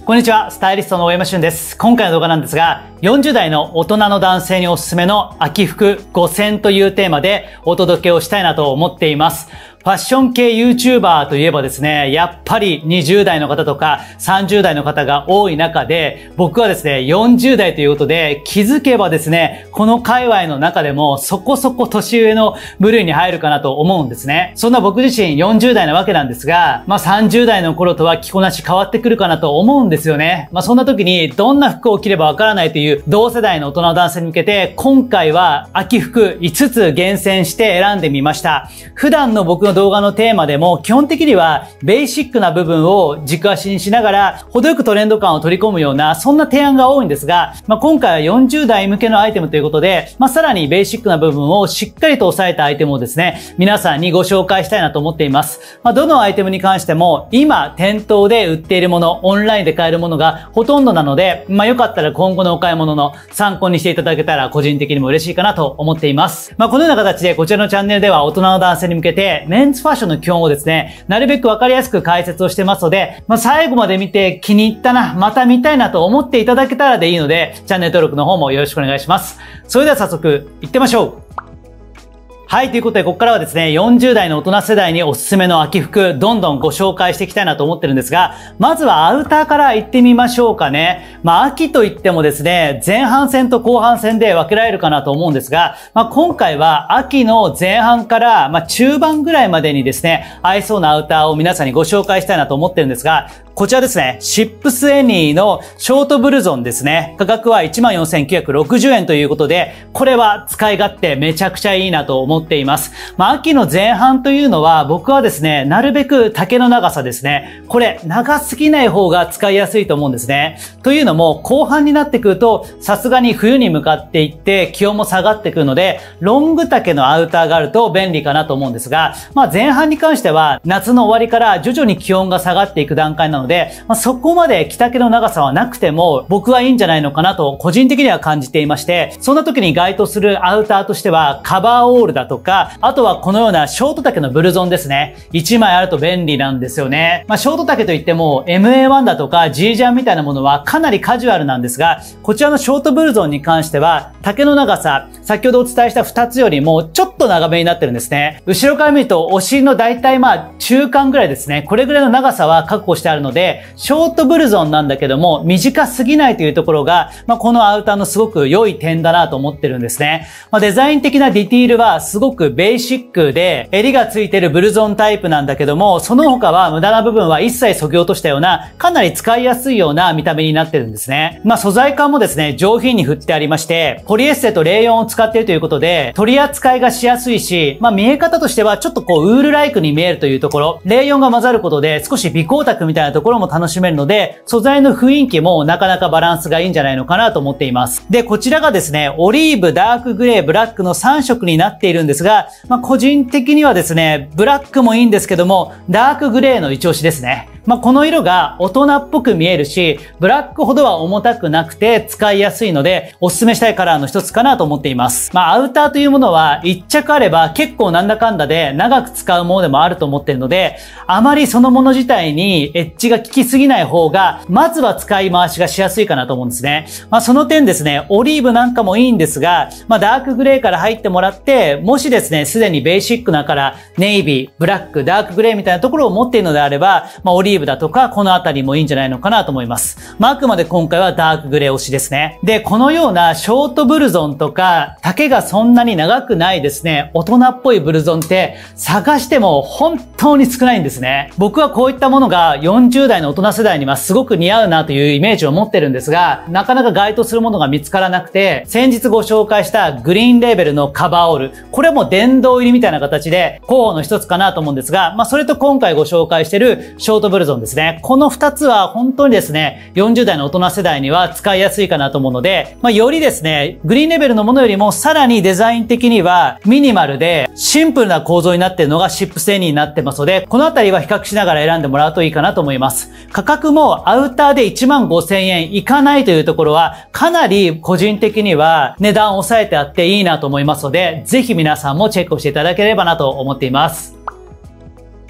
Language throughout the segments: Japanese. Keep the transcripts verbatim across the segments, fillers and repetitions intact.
こんにちは、スタイリストの大山俊です。今回の動画なんですが、よんじゅう代の大人の男性におすすめの秋服ご選というテーマでお届けをしたいなと思っています。ファッション系 YouTuber といえばですね、やっぱりにじゅう代の方とかさんじゅう代の方が多い中で、僕はですね、よんじゅう代ということで、気づけばですね、この界隈の中でもそこそこ年上の部類に入るかなと思うんですね。そんな僕自身よんじゅう代なわけなんですが、まあさんじゅう代の頃とは着こなし変わってくるかなと思うんですよね。まあそんな時にどんな服を着ればわからないという同世代の大人の男性に向けて、今回は秋服いつつ厳選して選んでみました。普段の僕の動画のテーマでも基本的にはベーシックな部分を軸足にしながら程よくトレンド感を取り込むようなそんな提案が多いんですが、まあ、今回はよんじゅう代向けのアイテムということで、まあ、さらにベーシックな部分をしっかりと抑えたアイテムをですね、皆さんにご紹介したいなと思っています。まあ、どのアイテムに関しても今店頭で売っているもの、オンラインで買えるものがほとんどなので、まあ、よかったら今後のお買い物の参考にしていただけたら個人的にも嬉しいかなと思っています。まあ、このような形でこちらのチャンネルでは大人の男性に向けてメンズファッションの基本をですね、なるべくわかりやすく解説をしてますので、まあ、最後まで見て気に入ったな、また見たいなと思っていただけたらでいいので、チャンネル登録の方もよろしくお願いします。それでは早速行ってみましょう。はい。ということで、ここからはですね、よんじゅう代の大人世代におすすめの秋服、どんどんご紹介していきたいなと思ってるんですが、まずはアウターから行ってみましょうかね。まあ、秋といってもですね、前半戦と後半戦で分けられるかなと思うんですが、まあ、今回は秋の前半から、まあ、中盤ぐらいまでにですね、合いそうなアウターを皆さんにご紹介したいなと思ってるんですが、こちらですね、シップスエニーのショートブルゾンですね。価格は いちまんよんせんきゅうひゃくろくじゅうえんということで、これは使い勝手めちゃくちゃいいなと思っています。まあ、秋の前半というのは、僕はですね、なるべく丈の長さですね。これ、長すぎない方が使いやすいと思うんですね。というのも、後半になってくると、さすがに冬に向かっていって、気温も下がってくるので、ロング丈のアウターがあると便利かなと思うんですが、まあ、前半に関しては、夏の終わりから徐々に気温が下がっていく段階なので、で、まあ、そこまで着丈の長さはなくても僕はいいんじゃないのかなと個人的には感じていまして、そんな時に該当するアウターとしてはカバーオールだとか、あとはこのようなショート丈のブルゾンですね。いちまいあると便利なんですよね。まあ、ショート丈といっても エムエーワン だとか G ジャンみたいなものはかなりカジュアルなんですが、こちらのショートブルゾンに関しては丈の長さ、先ほどお伝えしたふたつよりもちょっと長めになってるんですね。後ろから見るとお尻のだいたいまあ中間ぐらいですね。これぐらいの長さは確保してあるので、ショートブルゾンなんだけども短すぎないというところが、まあ、このアウターのすごく良い点だなと思ってるんですね。まあ、デザイン的なディティールはすごくベーシックで、襟がついてるブルゾンタイプなんだけども、その他は無駄な部分は一切削ぎ落としたような、かなり使いやすいような見た目になってるんですね。まあ、素材感もですね、上品に振ってありまして、ポリエステとレーヨンを使っているということで、取り扱いがしやすいし、まあ、見え方としてはちょっとこうウールライクに見えるというところ、レーヨンが混ざることで少し微光沢みたいなところも楽しめるので、素材の雰囲気もなかなかバランスがいいんじゃないのかなと思っています。で、こちらがですね、オリーブ、ダークグレー、ブラックのさん色になっているんですが、まあ、個人的にはですね、ブラックもいいんですけども、ダークグレーの一押しですね。まあ、この色が大人っぽく見えるし、ブラックほどは重たくなくて使いやすいので、おすすめしたいカラーの一つかなと思っています。まあ、アウターというものは一着あれば結構なんだかんだで長く使うものでもあると思っているので、あまりそのもの自体にエッジが効きすぎない方が、まずは使い回しがしやすいかなと思うんですね。まあ、その点ですね、オリーブなんかもいいんですが、まあ、ダークグレーから入ってもらって、もしですね、すでにベーシックなカラー、ネイビー、ブラック、ダークグレーみたいなところを持っているのであれば、まあ、オリーブだとか、このあたりもいいんじゃないのかなと思います。まあ、あくまで今回はダークグレー推しですね。で、このようなショートブルゾンとか、丈がそんなに長くないですね、大人っぽいブルゾンって探しても本当に少ないんですね。僕はこういったものがよんじゅう代の大人世代にはすごく似合うなというイメージを持ってるんですが、なかなか該当するものが見つからなくて、先日ご紹介したグリーンレーベルのカバーオール、これも殿堂入りみたいな形で候補の一つかなと思うんですが、まあ、それと今回ご紹介しているショートブルゾンですね。この二つは本当にですね、よんじゅう代の大人世代には使いやすいかなと思うので、まあ、よりですね、グリーンレベルのものよりもさらにデザイン的にはミニマルでシンプルな構造になっているのがシップスエニーになってますので、このあたりは比較しながら選んでもらうといいかなと思います。価格もアウターでいちまんごせんえんいかないというところは、かなり個人的には値段を抑えてあっていいなと思いますので、ぜひ皆さんもチェックをしていただければなと思っています。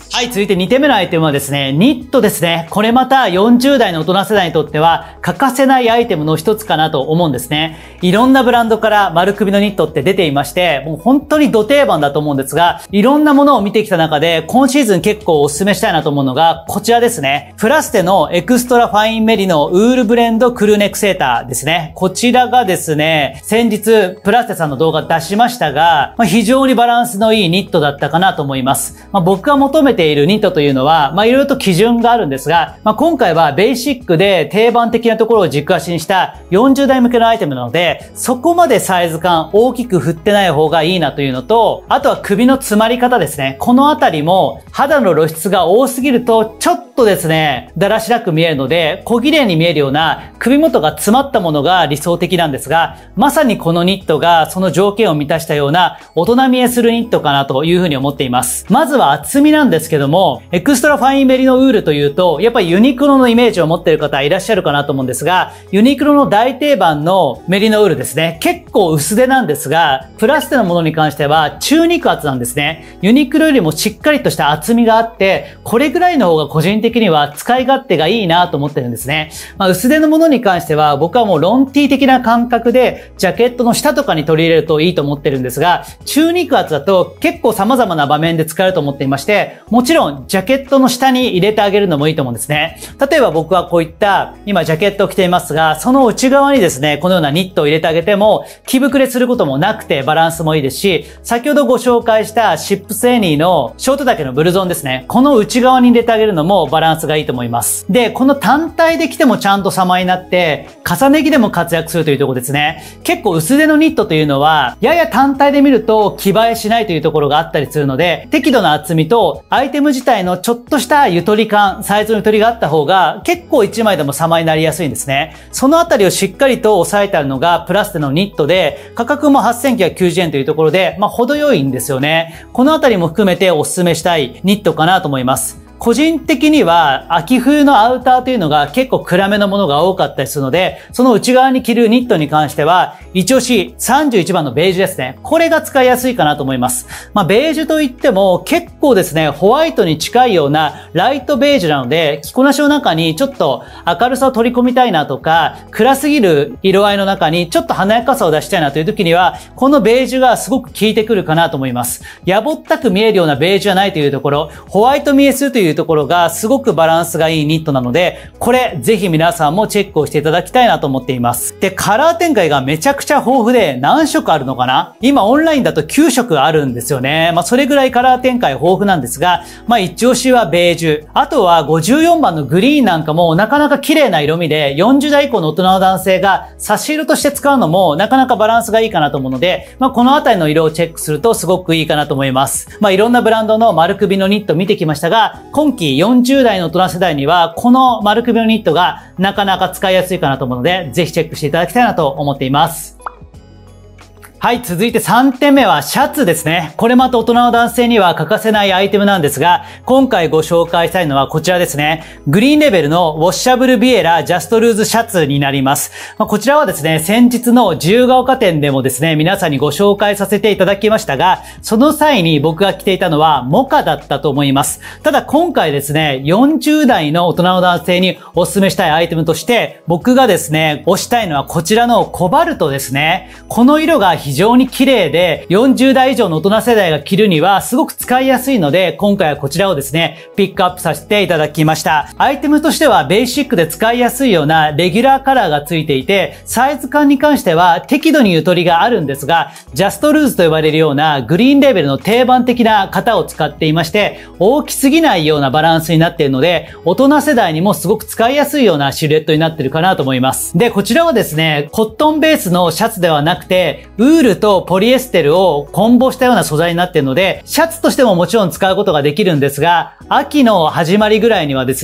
はい、続いてにてんめのアイテムはですね、ニットですね。これまたよんじゅう代の大人世代にとっては欠かせないアイテムの一つかなと思うんですね。いろんなブランドから丸首のニットって出ていまして、もう本当にド定番だと思うんですが、いろんなものを見てきた中で今シーズン結構お勧めしたいなと思うのがこちらですね。プラステのエクストラファインメリノウールブレンドクルーネックセーターですね。こちらがですね、先日プラステさんの動画出しましたが、まあ、非常にバランスのいいニットだったかなと思います。まあ、僕が求めているニットというのは、まあ、いろいろと基準があるんですが、まあ、今回はベーシックで定番的なところを軸足にしたよんじゅう代向けのアイテムなので、そこまでサイズ感大きく振ってない方がいいなというのと、あとは首の詰まり方ですね。このあたりも肌の露出が多すぎるとちょっとですね、だらしなく見えるので、小綺麗に見えるような首元が詰まったものが理想的なんですが、まさにこのニットがその条件を満たしたような大人見えするニットかなというふうに思っています。まずは厚みなんですけども、エクストラファインメリノウールというと、やっぱりユニクロのイメージを持っている方いらっしゃるかなと思うんですが、ユニクロの大定番のメリノウールですね。結構薄手なんですが、プラステのものに関しては中肉厚なんですね。ユニクロよりもしっかりとした厚みがあって、これぐらいの方が個人的には使い勝手がいいなと思ってるんですね。まあ、薄手のものに関しては僕はもうロンティー的な感覚でジャケットの下とかに取り入れるといいと思ってるんですが、中肉厚だと結構様々な場面で使えると思っていまして、もちろんジャケットの下に入れてあげるのもいいと思うんですね。例えば僕はこういった今ジャケットを着ていますが、その内側にですね、このようなニットを入れてあげても着膨れすることもなくてバランスもいいですし、先ほどご紹介したシップスエニーのショート丈のブルゾンですね。この内側に入れてあげるのもバランスがいいと思います。で、この単体で着てもちゃんと様になって、重ね着でも活躍するというところですね。結構薄手のニットというのは、やや単体で見ると着映えしないというところがあったりするので、適度な厚みとアイテム自体のちょっとしたゆとり感、サイズのゆとりがあった方が結構いちまいでも様になりやすいんですね。そのあたりをしっかりと抑えてあるのがプラステのニットで、価格もはっせんきゅうひゃくきゅうじゅうえんというところで、まあ程よいんですよね。このあたりも含めてお勧めしたいニットかなと思います。個人的には秋冬のアウターというのが結構暗めのものが多かったりするので、その内側に着るニットに関しては、一押しさんじゅういちばんのベージュですね。これが使いやすいかなと思います。まあ、ベージュといっても結構ですね、ホワイトに近いようなライトベージュなので、着こなしの中にちょっと明るさを取り込みたいなとか、暗すぎる色合いの中にちょっと華やかさを出したいなという時には、このベージュがすごく効いてくるかなと思います。やぼったく見えるようなベージュじゃないというところ、ホワイト見えするというところがすごくバランスがいいニットなので、これぜひ皆さんもチェックをしていただきたいなと思っています。で、カラー展開がめちゃくちゃ豊富で何色あるのかな？今オンラインだときゅうしょくあるんですよね。まあそれぐらいカラー展開豊富なんですが、まあ一押しはベージュ。あとはごじゅうよんばんのグリーンなんかもなかなか綺麗な色味で、よんじゅう代以降の大人の男性が差し色として使うのもなかなかバランスがいいかなと思うので、まあこのあたりの色をチェックするとすごくいいかなと思います。まあいろんなブランドの丸首のニット見てきましたが、今季よんじゅう代の大人世代にはこの丸首のニットがなかなか使いやすいかなと思うので、ぜひチェックしていただきたいなと思っています。はい、続いてさんてんめはシャツですね。これまた大人の男性には欠かせないアイテムなんですが、今回ご紹介したいのはこちらですね。グリーンレベルのウォッシャブルビエラジャストルーズシャツになります。まあ、こちらはですね、先日の自由が丘店でもですね、皆さんにご紹介させていただきましたが、その際に僕が着ていたのはモカだったと思います。ただ今回ですね、よんじゅう代の大人の男性にお勧めしたいアイテムとして、僕がですね、推したいのはこちらのコバルトですね。この色が非常に綺麗で、よんじゅう代以上の大人世代が着るにはすごく使いやすいので、今回はこちらをですね、ピックアップさせていただきました。アイテムとしてはベーシックで使いやすいようなレギュラーカラーがついていて、サイズ感に関しては適度にゆとりがあるんですが、ジャストルーズと呼ばれるようなグリーンレベルの定番的な型を使っていまして、大きすぎないようなバランスになっているので、大人世代にもすごく使いやすいようなシルエットになっているかなと思います。で、こちらはですね、コットンベースのシャツではなくて、ウールとポリエステルを混紡したような素材になっているので、シャツとしてももちろん使うことができるんですが、秋の始まりぐらいにはですね、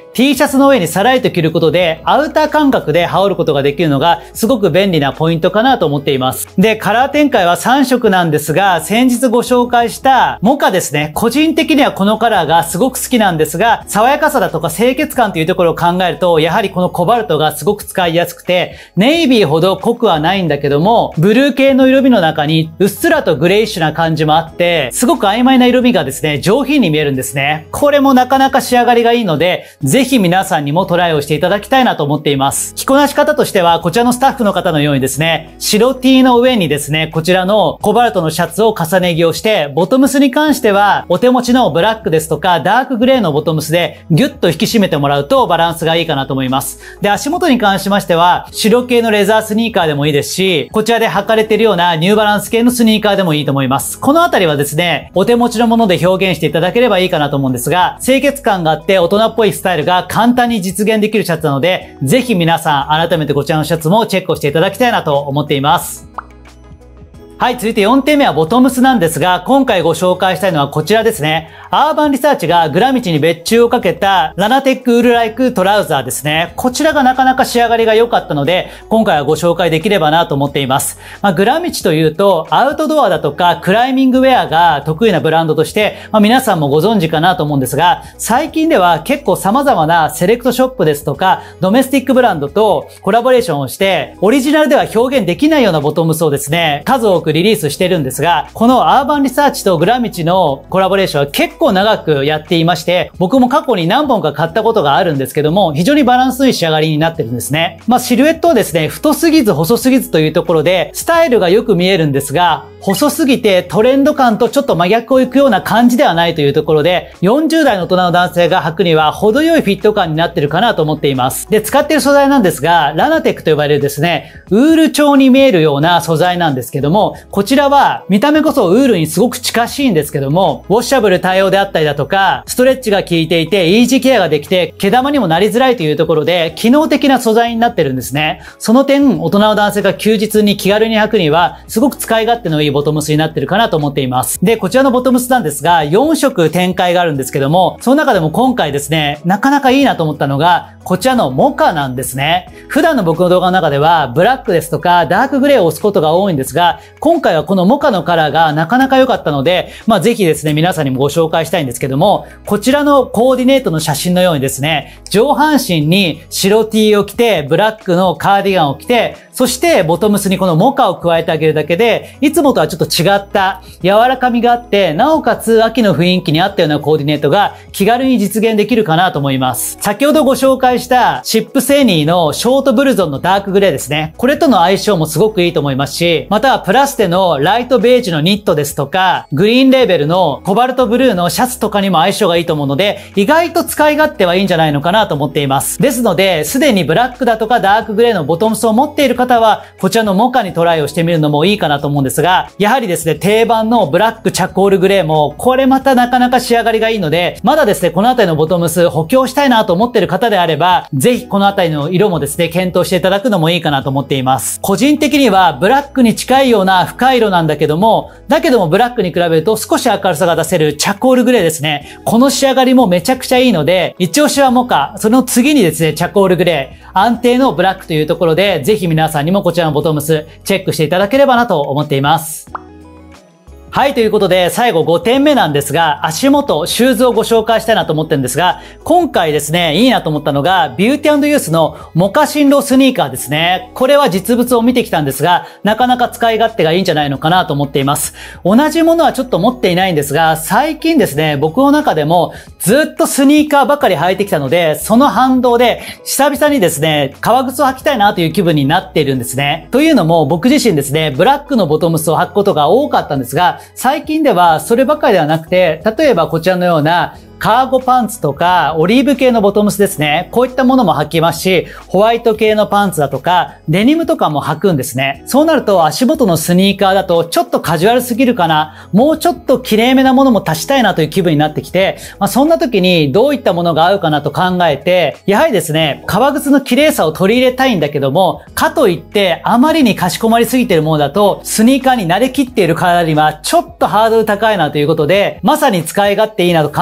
T シャツの上にさらりと着ることで、アウター感覚で羽織ることができるのが、すごく便利なポイントかなと思っています。で、カラー展開はさんしょくなんですが、先日ご紹介したモカですね。個人的にはこのカラーがすごく好きなんですが、爽やかさだとか清潔感というところを考えると、やはりこのコバルトがすごく使いやすくて、ネイビーほど濃くはないんだけども、ブルー系の色味の中にうっすらとグレイッシュな感じもあって、すごく曖昧な色味がですね、上品に見えるんですね。これもなかなか仕上がりがいいので、ぜひ皆さんにもトライをしていただきたいなと思っています。着こなし方としては、こちらのスタッフの方のようにですね、白 T の上にですね、こちらのコバルトのシャツを重ね着をして、ボトムスに関しては、お手持ちのブラックですとか、ダークグレーのボトムスでギュッと引き締めてもらうとバランスがいいかなと思います。で、足元に関しましては、白系のレザースニーカーでもいいですし、こちらで履かれているようなニューバランス系のスニーカーでもいいと思います。このあたりはですね、お手持ちのもので表現していただければいいかなと思うんですが、清潔感があって大人っぽいスタイルが簡単に実現できるシャツなので、ぜひ皆さん改めてこちらのシャツもチェックをしていただきたいなと思っています。はい、続いてよんてんめはボトムスなんですが、今回ご紹介したいのはこちらですね。アーバンリサーチがグラミチに別注をかけたラナテックウールライクトラウザーですね。こちらがなかなか仕上がりが良かったので、今回はご紹介できればなと思っています。まあ、グラミチというと、アウトドアだとかクライミングウェアが得意なブランドとして、まあ、皆さんもご存知かなと思うんですが、最近では結構様々なセレクトショップですとか、ドメスティックブランドとコラボレーションをして、オリジナルでは表現できないようなボトムスをですね、数多くリリースしてるんですが、このアーバンリサーチとグラミチのコラボレーションは結構長くやっていまして、僕も過去に何本か買ったことがあるんですけども、非常にバランスのいい仕上がりになってるんですね。まあシルエットをですね、太すぎず細すぎずというところで、スタイルがよく見えるんですが、細すぎてトレンド感とちょっと真逆をいくような感じではないというところで、よんじゅうだいの大人の男性が履くには程よいフィット感になってるかなと思っています。で、使っている素材なんですが、ラナテックと呼ばれるですね、ウール調に見えるような素材なんですけども、こちらは見た目こそウールにすごく近しいんですけども、ウォッシャブル対応であったりだとか、ストレッチが効いていて、イージーケアができて、毛玉にもなりづらいというところで、機能的な素材になってるんですね。その点、大人の男性が休日に気軽に履くには、すごく使い勝手のいいボトムスになってるかなと思っています。で、こちらのボトムスなんですが、よんしょく展開があるんですけども、その中でも今回ですね、なかなかいいなと思ったのが、こちらのモカなんですね。普段の僕の動画の中では、ブラックですとか、ダークグレーを押すことが多いんですが、今回はこのモカのカラーがなかなか良かったので、まあぜひですね、皆さんにもご紹介したいんですけども、こちらのコーディネートの写真のようにですね、上半身に白 T を着て、ブラックのカーディガンを着て、そしてボトムスにこのモカを加えてあげるだけで、いつもとはちょっと違った柔らかみがあって、なおかつ秋の雰囲気に合ったようなコーディネートが気軽に実現できるかなと思います。先ほどご紹介したシップセニーのショートブルゾンのダークグレーですね。これとの相性もすごくいいと思いますし、またはプラステのライトベージュのニットですとか、グリーンレーベルのコバルトブルーのシャツとかにも相性がいいと思うので、意外と使い勝手はいいんじゃないのかなと思っています。ですので、すでにブラックだとかダークグレーのボトムスを持っている方は、こちらのモカにトライをしてみるのもいいかなと思うんですが、やはりですね、定番のブラックチャコールグレーも、これまたなかなか仕上がりがいいので、まだですね、このあたりのボトムス補強したいなと思っている方であれば、ぜひこのあたりの色もですね、検討していただくのもいいかなと思っています。個人的にはブラックに近いような深い色なんだけども、だけどもブラックに比べると少し明るさが出せるチャコールグレーですね。この仕上がりもめちゃくちゃいいので、一押しはモカ、その次にですね、チャコールグレー、安定のブラックというところで、ぜひ皆さんにもこちらのボトムスチェックしていただければなと思っています。はい、ということで、最後ごてんめなんですが、足元、シューズをご紹介したいなと思ってるんですが、今回ですね、いいなと思ったのが、ビューティー&ユースのモカシンロースニーカーですね。これは実物を見てきたんですが、なかなか使い勝手がいいんじゃないのかなと思っています。同じものはちょっと持っていないんですが、最近ですね、僕の中でもずっとスニーカーばかり履いてきたので、その反動で、久々にですね、革靴を履きたいなという気分になっているんですね。というのも、僕自身ですね、ブラックのボトムスを履くことが多かったんですが、最近ではそればかりではなくて、例えばこちらのようなカーゴパンツとか、オリーブ系のボトムスですね。こういったものも履きますし、ホワイト系のパンツだとか、デニムとかも履くんですね。そうなると足元のスニーカーだとちょっとカジュアルすぎるかな、もうちょっと綺麗めなものも足したいなという気分になってきて、まあ、そんな時にどういったものが合うかなと考えて、やはりですね、革靴の綺麗さを取り入れたいんだけども、かといってあまりにかしこまりすぎているものだと、スニーカーに慣れきっている体にはちょっとハードル高いなということで、まさに使い勝手いいなと感じているの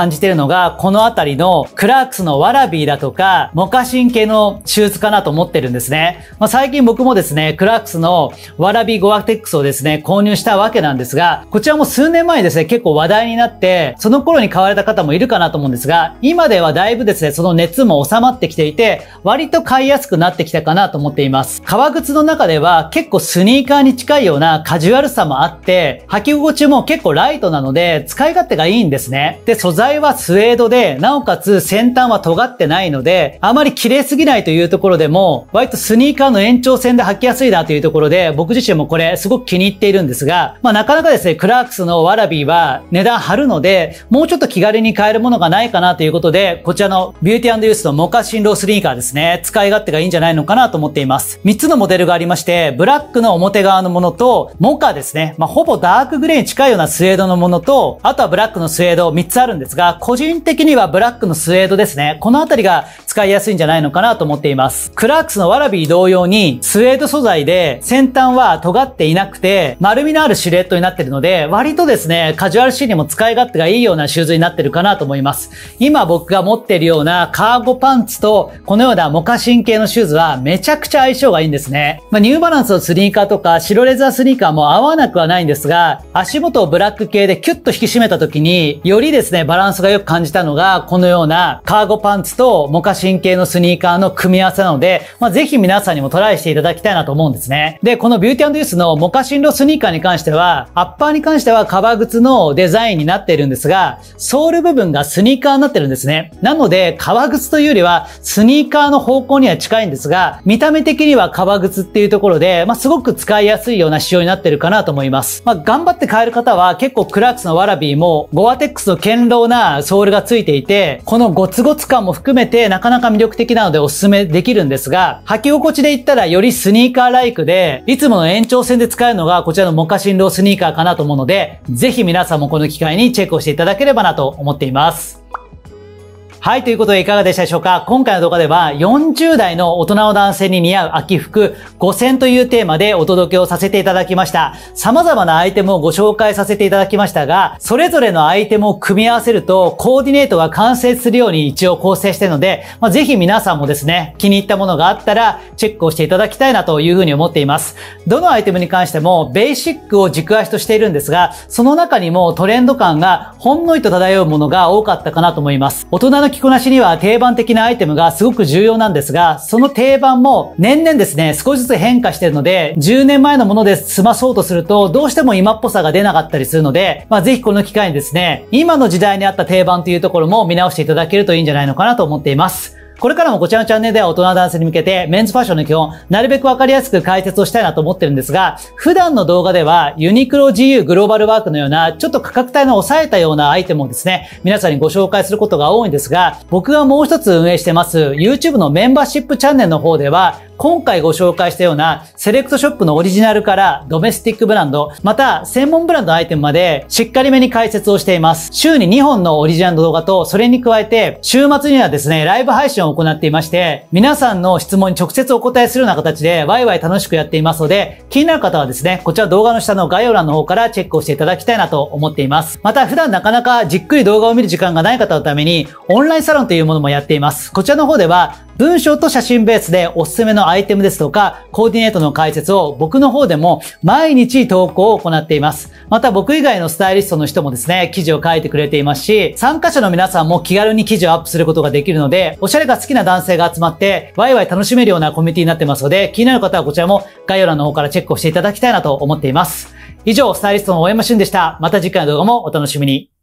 のがこのあたりのクラークスのワラビーだとかモカシン系のシューズかなと思ってるんですね。まあ、最近僕もですね、クラークスのワラビーゴアテックスをですね、購入したわけなんですが、こちらも数年前にですね、結構話題になって、その頃に買われた方もいるかなと思うんですが、今ではだいぶですね、その熱も収まってきていて、割と買いやすくなってきたかなと思っています。革靴の中では結構スニーカーに近いようなカジュアルさもあって、履き心地も結構ライトなので、使い勝手がいいんですね。で、素材はスウェードで、なおかつ先端は尖ってないので、あまり綺麗すぎないというところでも、割とスニーカーの延長線で履きやすいなというところで、僕自身もこれすごく気に入っているんですが、まあなかなかですね、クラークスのワラビーは値段張るので、もうちょっと気軽に買えるものがないかなということで、こちらのビューティー&ユースのモカシンロースニーカーですね、使い勝手がいいんじゃないのかなと思っています。みっつのモデルがありまして、ブラックの表側のものと、モカですね、まあほぼダークグレーに近いようなスウェードのものと、あとはブラックのスウェードみっつあるんですが、個人的にはブラックのスウェードですね、このあたりが使いやすいんじゃないのかなと思っています。クラークスのワラビー同様に、スウェード素材で先端は尖っていなくて、丸みのあるシルエットになっているので、割とですね、カジュアルシーンにも使い勝手がいいようなシューズになっているかなと思います。今僕が持っているようなカーゴパンツと、このようなモカシン系のシューズはめちゃくちゃ相性がいいんですね。まあ、ニューバランスのスニーカーとか白レザースニーカーも合わなくはないんですが、足元をブラック系でキュッと引き締めた時に、よりですね、バランスがよく感じたのが、このようなカーゴパンツとモカシン系のスニーカーの組み合わせなので、まあ、ぜひ皆さんにもトライしていただきたいなと思うんですね。で、このビューティー&ユースのモカシンロスニーカーに関しては、アッパーに関しては革靴のデザインになっているんですが、ソール部分がスニーカーになってるんですね。なので、革靴というよりは、スニーカーの方向には近いんですが、見た目的には革靴っていうところで、まあ、すごく使いやすいような仕様になってるかなと思います。まあ、頑張って買える方は、結構クラークスのワラビーも、ゴアテックスの堅牢なソールがついていて、このゴツゴツ感も含めて、なかなか魅力的なのでおすすめできるんですが、履き心地で言ったらよりスニーカーライクで、いつもの延長線で使えるのがこちらのモカシンロースニーカーかなと思うので、ぜひ皆さんもこの機会にチェックをしていただければなと思っています。はい、ということでいかがでしたでしょうか。今回の動画ではよんじゅう代の大人の男性に似合う秋服ご選というテーマでお届けをさせていただきました。様々なアイテムをご紹介させていただきましたが、それぞれのアイテムを組み合わせるとコーディネートが完成するように一応構成しているので、まあ、ぜひ皆さんもですね、気に入ったものがあったらチェックをしていただきたいなというふうに思っています。どのアイテムに関してもベーシックを軸足としているんですが、その中にもトレンド感がほんのりと漂うものが多かったかなと思います。大人の着こなしには定番的なアイテムがすごく重要なんですが、その定番も年々ですね、少しずつ変化しているので、じゅうねんまえのもので済まそうとすると、どうしても今っぽさが出なかったりするので、まあぜひこの機会にですね、今の時代に合った定番というところも見直していただけるといいんじゃないのかなと思っています。これからもこちらのチャンネルでは大人男性に向けてメンズファッションの基本、なるべくわかりやすく解説をしたいなと思ってるんですが、普段の動画ではユニクロ ジーユー グローバルワークのようなちょっと価格帯の抑えたようなアイテムをですね、皆さんにご紹介することが多いんですが、僕がもう一つ運営してます YouTube のメンバーシップチャンネルの方では、今回ご紹介したようなセレクトショップのオリジナルからドメスティックブランド、また専門ブランドのアイテムまでしっかりめに解説をしています。週ににほんのオリジナルの動画と、それに加えて週末にはですね、ライブ配信を行っていまして、皆さんの質問に直接お答えするような形でワイワイ楽しくやっていますので、気になる方はですね、こちら動画の下の概要欄の方からチェックをしていただきたいなと思っています。また普段なかなかじっくり動画を見る時間がない方のために、オンラインサロンというものもやっています。こちらの方では、文章と写真ベースでおすすめのアイテムですとか、コーディネートの解説を僕の方でも毎日投稿を行っています。また僕以外のスタイリストの人もですね、記事を書いてくれていますし、参加者の皆さんも気軽に記事をアップすることができるので、おしゃれが好きな男性が集まって、ワイワイ楽しめるようなコミュニティになってますので、気になる方はこちらも概要欄の方からチェックをしていただきたいなと思っています。以上、スタイリストの大山俊でした。また次回の動画もお楽しみに。